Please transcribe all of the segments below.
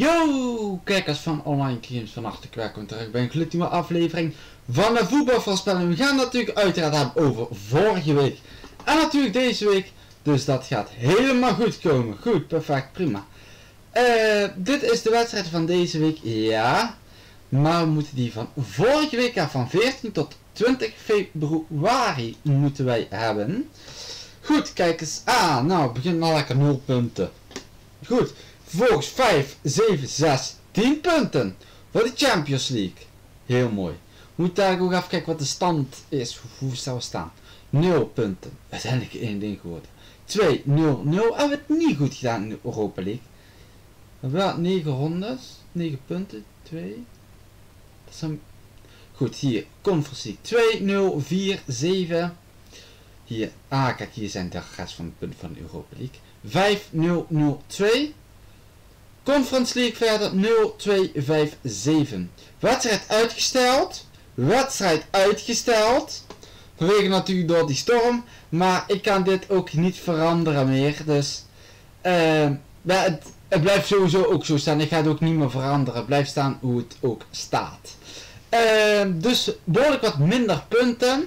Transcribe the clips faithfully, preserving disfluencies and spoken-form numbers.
Yo, kijkers van Online Games, van harte welkom terug bij een gloednieuwe aflevering van de voetbalvoorspelling. We gaan natuurlijk uiteraard hebben over vorige week en natuurlijk deze week, dus dat gaat helemaal goed komen. Goed, perfect, prima. Uh, dit is de wedstrijd van deze week, ja, maar we moeten die van vorige week, ja, van veertien tot twintig februari moeten wij hebben. Goed, kijk eens aan. Nou, we beginnen al lekker nul punten. Goed. Vervolgens vijf, zeven, zes, tien punten voor de Champions League. Heel mooi. Moet daar ook even kijken wat de stand is. Hoe zou het staan? nul punten. Uiteindelijk één ding geworden. twee, nul, nul. Hebben we het niet goed gedaan in de Europa League. We hebben wel negen rondes. negen punten. twee. Dat is een... Goed, hier. Conference League. twee, nul, vier, zeven. Hier. Ah, kijk, hier zijn de rest van de punten van de Europa League. vijf, nul, nul, twee. Conference League verder nul, twee, vijf, zeven. Wedstrijd uitgesteld. Wedstrijd uitgesteld. Vanwege natuurlijk door die storm. Maar ik kan dit ook niet veranderen meer. Dus uh, het, het blijft sowieso ook zo staan. Ik ga het ook niet meer veranderen. Het blijft staan hoe het ook staat. Uh, dus behoorlijk wat minder punten.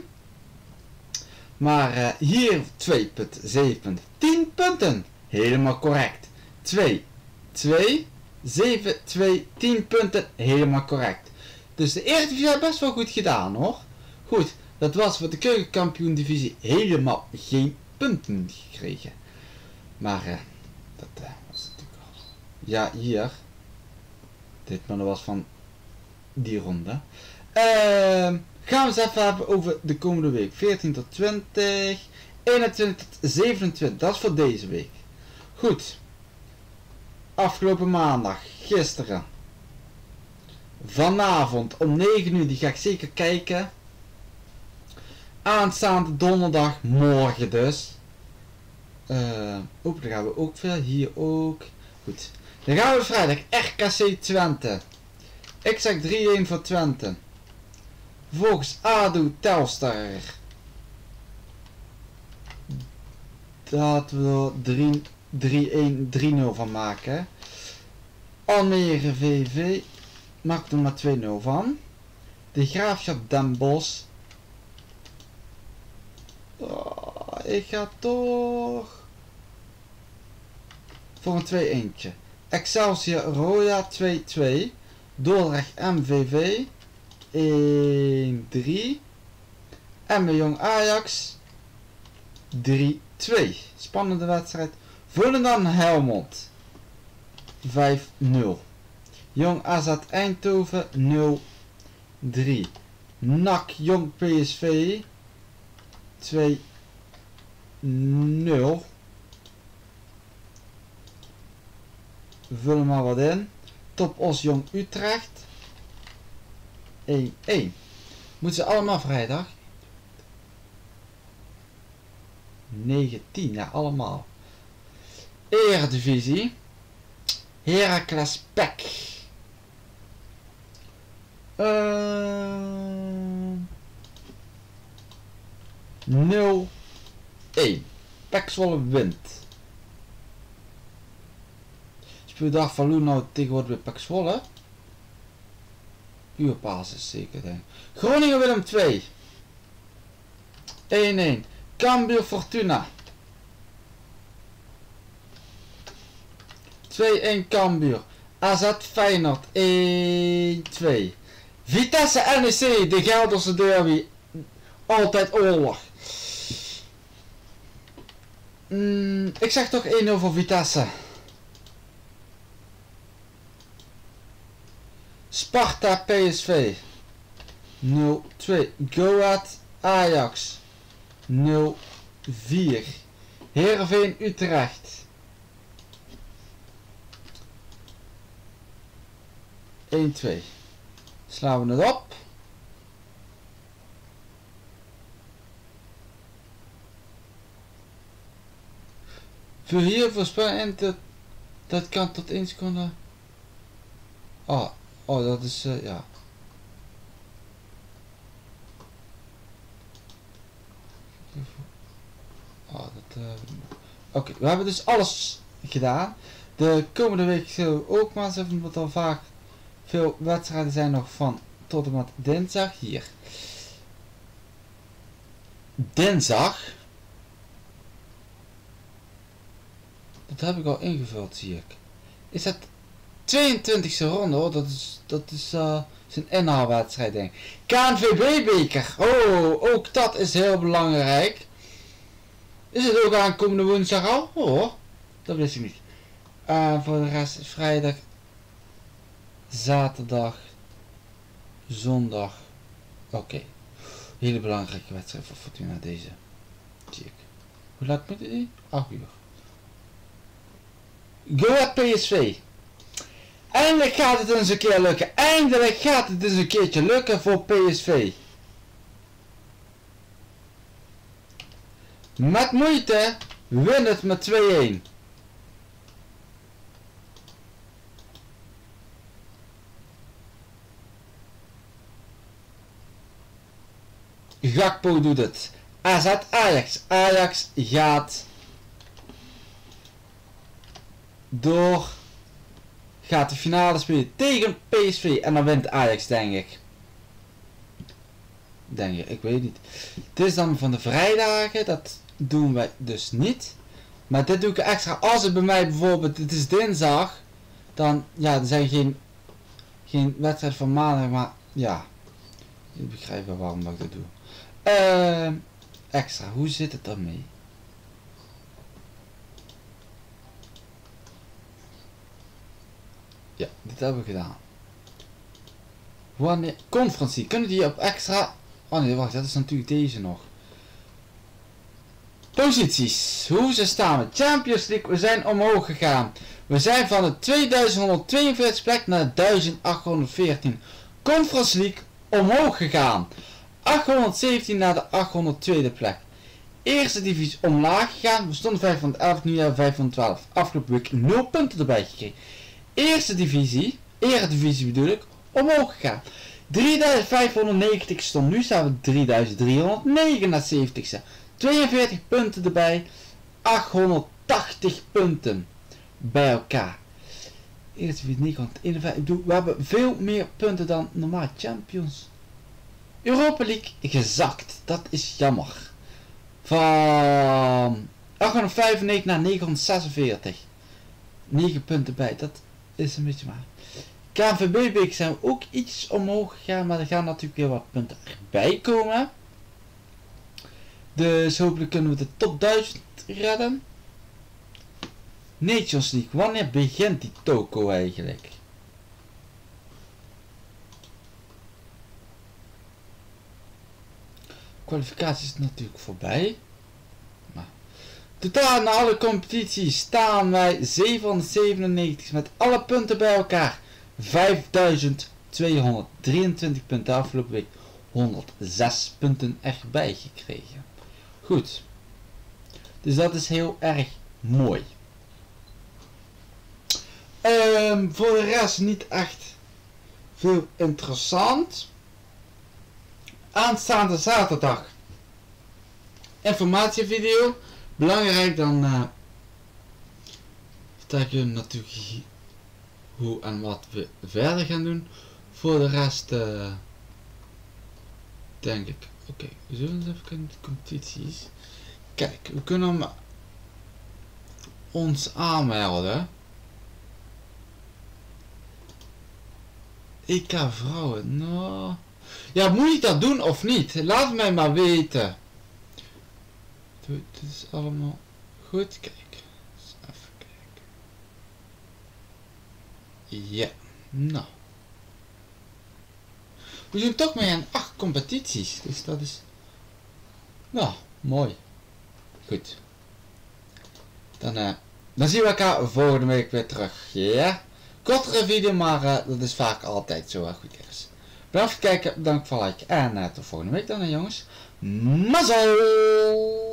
Maar uh, hier twee punten, zeven punten, tien punten. Helemaal correct. twee. twee, zeven, twee, tien punten, helemaal correct. Dus de Eredivisie heeft best wel goed gedaan hoor. Goed, dat was voor de keukenkampioen divisie helemaal geen punten gekregen. Maar uh, dat uh, was natuurlijk al. Ja, hier. Dit maar dat was van die ronde. Uh, gaan we eens even hebben over de komende week. veertien tot twintig, eenentwintig tot zevenentwintig, dat is voor deze week. Goed. Afgelopen maandag, gisteren, vanavond om negen uur, die ga ik zeker kijken. Aanstaande donderdag, morgen dus. Uh, oh, daar gaan we ook veel, hier ook. Goed, dan gaan we vrijdag, R K C Twente. Ik zeg drie-een voor Twente. Vervolgens A D O Telstar. Dat we drie-een, drie-nul van maken. Almere V V. Maak er maar twee-nul van. De Graafschap Den Bosch. Oh, ik ga toch voor een twee-eentje. Excelsior Roya twee-twee. Dordrecht M V V een-drie. Emmen Jong Ajax drie-twee. Spannende wedstrijd. Volendam Helmond vijf-nul. Jong A Z Eindhoven nul-drie. N A C Jong P S V twee-nul. Vul maar wat in. Top Os Jong Utrecht één-één. Moeten ze allemaal vrijdag? negentien, ja allemaal. Eredivisie. Heracles P E C. Uh, nul-één. P E C Zwolle wint. Speeldag van Loen nou tegenwoordig bij P E C Zwolle. Uurbasis zeker denk ik. Groningen Willem twee. één-één. Cambuur Fortuna. twee-één Cambuur. A Z Feyenoord één-twee. Vitesse N E C, de Gelderse derby. Altijd oorlog. Mm, ik zeg toch één-nul voor Vitesse. Sparta P S V nul-twee. Go Ahead Ajax nul-vier. Heerenveen Utrecht één-twee. Slaan we het op. Voor hier voorspellen dat dat kan tot één seconde. Oh, oh dat is uh, ja. Oh, dat uh, oké, okay, we hebben dus alles gedaan. De komende week zullen we ook maar eens even, wat al vaak veel wedstrijden zijn nog van tot en met dinsdag. Hier. Dinsdag. Dat heb ik al ingevuld, zie ik. Is het tweeëntwintigste ronde, hoor. Dat is, dat is uh, zijn inhaalwedstrijd, denk ik. K N V B-beker. Oh, ook dat is heel belangrijk. Is het ook aankomende woensdag al? Oh, dat wist ik niet. Uh, voor de rest vrijdag, zaterdag, zondag. Oké. Okay. Hele belangrijke wedstrijd voor Fortuna deze. Zie ik. Hoe laat moet die? acht uur. Go Ahead P S V. Eindelijk gaat het eens een keer lukken. Eindelijk gaat het eens een keertje lukken voor P S V. Met moeite win het met twee-een. Gakpo doet het. A Z Ajax. Ajax gaat door. Gaat de finale spelen tegen P S V. En dan wint Ajax, denk ik. Denk je, ik weet niet. Dit is dan van de vrijdagen. Dat doen wij dus niet. Maar dit doe ik extra. Als het bij mij bijvoorbeeld, het is dinsdag. Dan, ja, er zijn geen, geen wedstrijd van maandag. Maar ja, je begrijpt wel waarom ik dat doe. Uh, extra, hoe zit het dan mee? Ja, dit hebben we gedaan. Wanneer? Conferentie, kunnen die op extra? Oh nee, wacht, dat is natuurlijk deze nog. Posities, hoe ze staan met Champions League, we zijn omhoog gegaan. We zijn van de tweeduizend honderdtweeënveertig plek naar duizend achthonderdveertien. Conference League omhoog gegaan. achthonderdzeventien naar de achthonderdtweede plek. Eerste divisie omlaag gegaan. We stonden vijfhonderdelf, nu hebben we vijfhonderdtwaalf. Afgelopen week nul punten erbij gekregen. Eerste divisie, eredivisie bedoel ik, omhoog gegaan. drieduizend vijfhonderdnegentig stond, nu staan we drieduizend driehonderdnegenenzeventig. tweeënveertig punten erbij. achthonderdtachtig punten bij elkaar. Eerste divisie niet, want eenenvijftig, ik bedoel, we hebben veel meer punten dan normaal champions. Europa League gezakt. Dat is jammer. Van achthonderdvijfennegentig naar negenhonderdzesenveertig. negen punten bij. Dat is een beetje maar. K N V B-beker zijn we ook iets omhoog gegaan. Maar er gaan natuurlijk weer wat punten erbij komen. Dus hopelijk kunnen we de top duizend redden. Nations League. Wanneer begint die toko eigenlijk? Kwalificatie is natuurlijk voorbij. Maar totaal na alle competities staan wij zevenhonderdzevenennegentig met alle punten bij elkaar. vijfduizend tweehonderddrieëntwintig punten. Afgelopen week honderdzes punten erbij gekregen. Goed. Dus dat is heel erg mooi. Um, voor de rest niet echt veel interessant. Aanstaande zaterdag informatievideo. Belangrijk, dan uh, vertel ik jullie natuurlijk hoe en wat we verder gaan doen. Voor de rest uh, denk ik, oké, okay, we zullen eens even kijken de competities. Kijk, we kunnen ons aanmelden. E K vrouwen, nou... Ja, moet ik dat doen of niet? Laat mij maar weten. Dit is allemaal goed. Kijk. Even kijken. Ja. Nou. We doen toch mee aan acht competities. Dus dat is... Nou, mooi. Goed. Dan, uh, dan zien we elkaar volgende week weer terug. Ja. Kortere video, maar uh, dat is vaak altijd zo. Goed, eerst. Bedankt voor het kijken, bedankt voor het liken en uh, tot volgende week dan, jongens. Mazzel!